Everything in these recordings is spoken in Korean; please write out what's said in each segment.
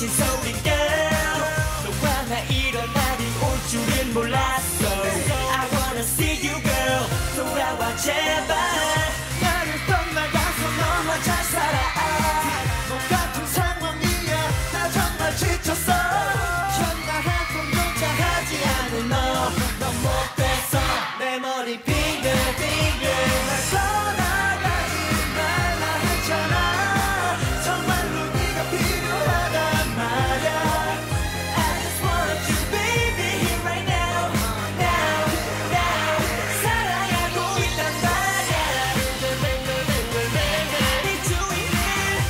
미친 소리 girl 너와 나 이런 날이 올 줄은 몰랐어 I wanna see you girl 돌아와 제발 나를 떠나가서 너와 잘 살아 똑같은 상황이야 나 정말 지쳤어 전화 한 통조차 하지 않은 너넌 못 됐어 내 머리 빙글빙글 날 떠나가지 말라 했잖아 정말로 네가 필요하단 말야 I just want you baby here right now now now 사랑하고 있단 말야 이 주위를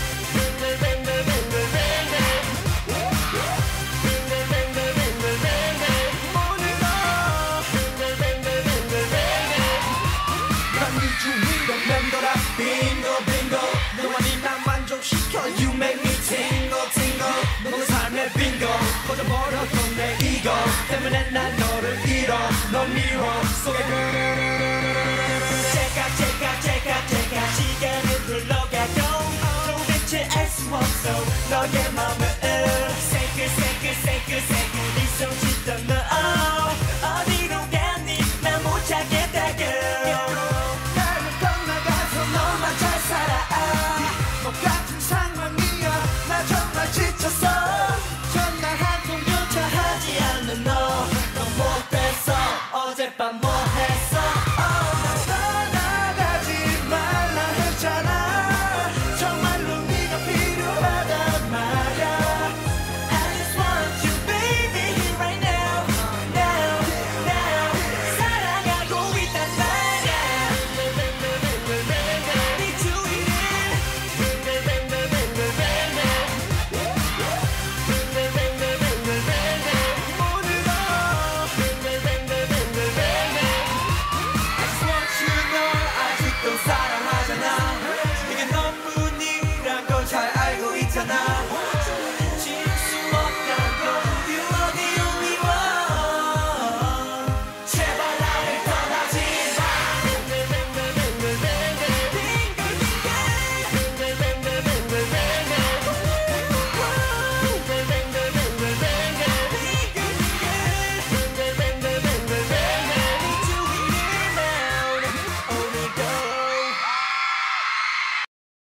맴돌아 빙고 빙고 너와 네만 만족시켜 You make me tingle tingle 너의 삶의 빙고 꺼져버렸던 내 이거 때문에 난 너를 잃어 너 미워 속에